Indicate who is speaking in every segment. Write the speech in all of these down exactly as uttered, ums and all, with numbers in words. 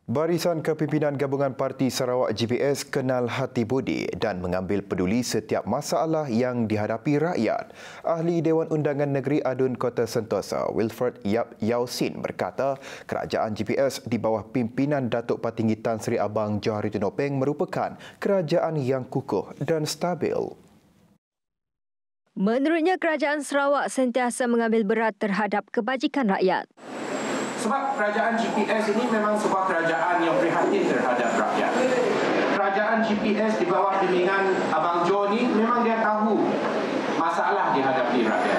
Speaker 1: Barisan Kepimpinan Gabungan Parti Sarawak G P S kenal hati budi dan mengambil peduli setiap masalah yang dihadapi rakyat. Ahli Dewan Undangan Negeri Adun Kota Sentosa, Wilfred Yap Yausin berkata kerajaan G P S di bawah pimpinan Datuk Patinggi Tan Sri Abang Johari Tunopeng merupakan kerajaan yang kukuh dan stabil.
Speaker 2: Menurutnya, kerajaan Sarawak sentiasa mengambil berat terhadap kebajikan rakyat.
Speaker 3: Sebab kerajaan G P S ini memang sebuah kerajaan yang prihatin terhadap rakyat. Kerajaan G P S di bawah bimbingan Abang Jo ni memang dia tahu masalah dihadapi rakyat.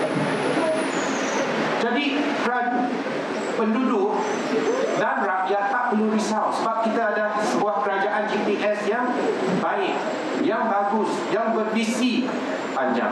Speaker 3: Jadi penduduk dan rakyat tak perlu risau sebab kita ada sebuah kerajaan G P S yang baik, yang bagus, yang bervisi panjang.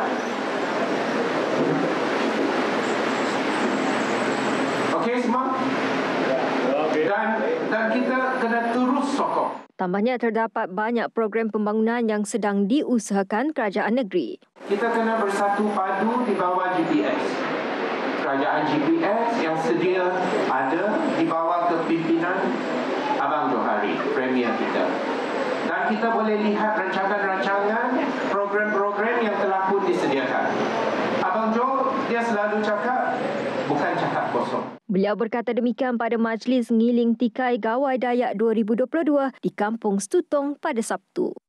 Speaker 3: Okey semua? Dan, dan kita kena terus sokong.
Speaker 2: Tambahnya, terdapat banyak program pembangunan yang sedang diusahakan kerajaan negeri.
Speaker 3: Kita kena bersatu padu di bawah G P S. Kerajaan G P S yang sedia ada di bawah kepimpinan Abang Johari, Premier kita. Dan kita boleh lihat rancangan-rancangan, program-program yang telah pun disediakan. Abang Jo, dia selalu cakap, bukan cakap kosong.
Speaker 2: Beliau berkata demikian pada Majlis Ngiling Tikai Gawai Dayak dua ribu dua puluh dua di Kampung Stutong pada Sabtu.